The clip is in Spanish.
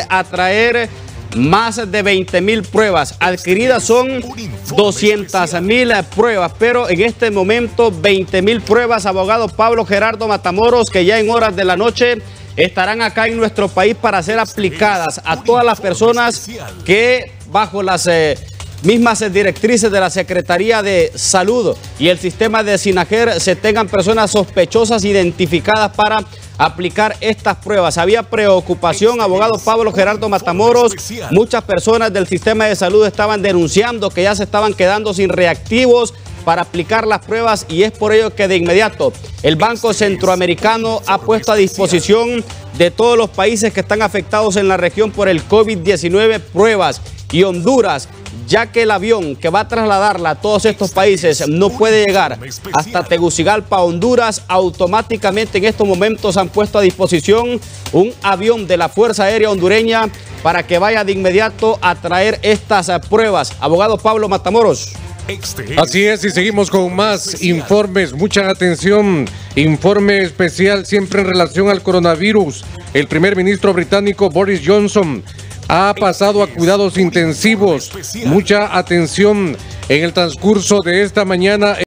a traer más de 20,000 pruebas. Adquiridas son 200,000 pruebas, pero en este momento 20,000 pruebas. Abogado Pablo Gerardo Matamoros, que ya en horas de la noche estarán acá en nuestro país para ser aplicadas a todas las personas que bajo las mismas directrices de la Secretaría de Salud y el sistema de SINAGER se tengan personas sospechosas identificadas para aplicar estas pruebas. Había preocupación, abogado Pablo Gerardo Matamoros. Muchas personas del sistema de salud estaban denunciando que ya se estaban quedando sin reactivos para aplicar las pruebas, y es por ello que de inmediato el Banco Centroamericano ha puesto a disposición de todos los países que están afectados en la región por el COVID-19 pruebas. Y Honduras, ya que el avión que va a trasladarla a todos estos países no puede llegar hasta Tegucigalpa, Honduras, automáticamente en estos momentos han puesto a disposición un avión de la Fuerza Aérea Hondureña para que vaya de inmediato a traer estas pruebas. Abogado Pablo Matamoros. Así es, y seguimos con más informes. Mucha atención, informe especial siempre en relación al coronavirus. El primer ministro británico Boris Johnson ha pasado a cuidados intensivos. Mucha atención en el transcurso de esta mañana.